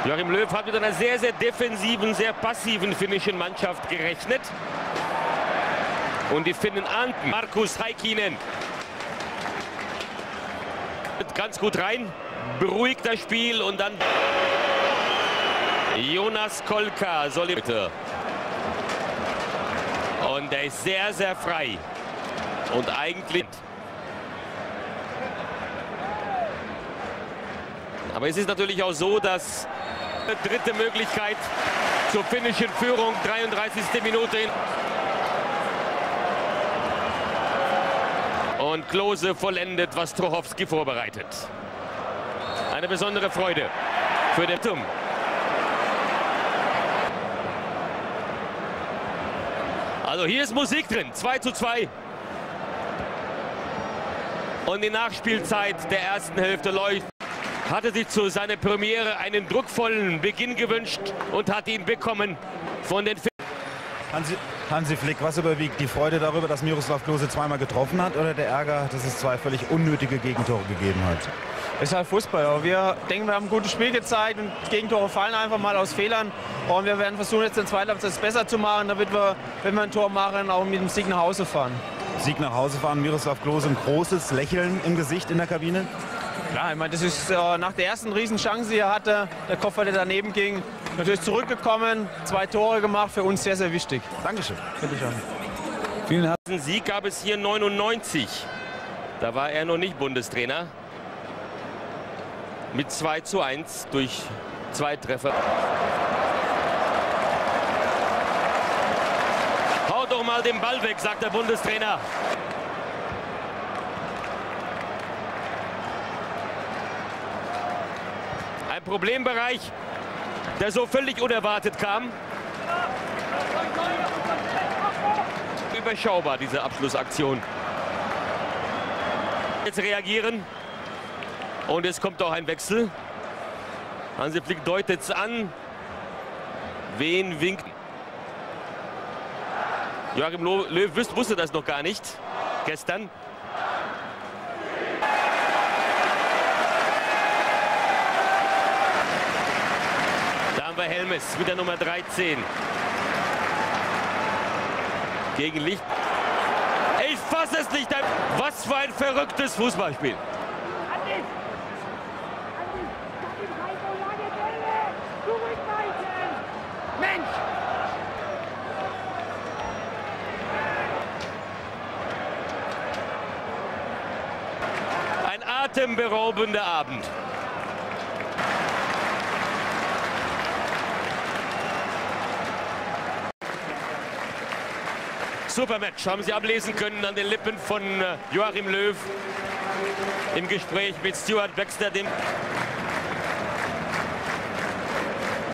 Joachim Löw hat mit einer sehr, sehr defensiven, sehr passiven finnischen Mannschaft gerechnet. Und die Finnen ahnten. Markus Heikkinen ganz gut rein, beruhigt das Spiel und dann Jonas Kolka soll bitte. Und er ist sehr, sehr frei. Und eigentlich. Aber es ist natürlich auch so, dass dritte Möglichkeit zur finnischen Führung, 33. Minute. Und Klose vollendet, was Trochowski vorbereitet. Eine besondere Freude für den Tum. Also hier ist Musik drin, 2:2. Und die Nachspielzeit der ersten Hälfte läuft. Hatte sich zu seiner Premiere einen druckvollen Beginn gewünscht und hat ihn bekommen von den Hansi Flick, was überwiegt? Die Freude darüber, dass Miroslav Klose zweimal getroffen hat, oder der Ärger, dass es zwei völlig unnötige Gegentore gegeben hat? Ist halt Fußball. Aber wir denken, wir haben ein gutes Spiel gezeigt und Gegentore fallen einfach mal aus Fehlern. Und wir werden versuchen, jetzt in der zweiten Halbzeit besser zu machen, damit wir, wenn wir ein Tor machen, auch mit dem Sieg nach Hause fahren. Sieg nach Hause fahren, Miroslav Klose, ein großes Lächeln im Gesicht in der Kabine? Klar, ich meine, das ist nach der ersten Riesenchance, die er hatte, der Kopf, der daneben ging, natürlich zurückgekommen, 2 Tore gemacht, für uns sehr, sehr wichtig. Dankeschön. Bitte schon. Vielen herzlichen Sieg gab es hier 99. Da war er noch nicht Bundestrainer. Mit 2:1 durch 2 Treffer. Hau doch mal den Ball weg, sagt der Bundestrainer. Ein Problembereich, der so völlig unerwartet kam. Überschaubar, diese Abschlussaktion. Jetzt reagieren. Und es kommt auch ein Wechsel. Hansi Flick deutet es an. Wen winkt? Joachim Löw wusste das noch gar nicht gestern. Da haben wir Helmes mit der Nummer 13. Gegen Licht. Ich fasse es nicht. Was für ein verrücktes Fußballspiel. Ein atemberaubender Abend. Super Match, haben Sie ablesen können an den Lippen von Joachim Löw im Gespräch mit Stuart Baxter, dem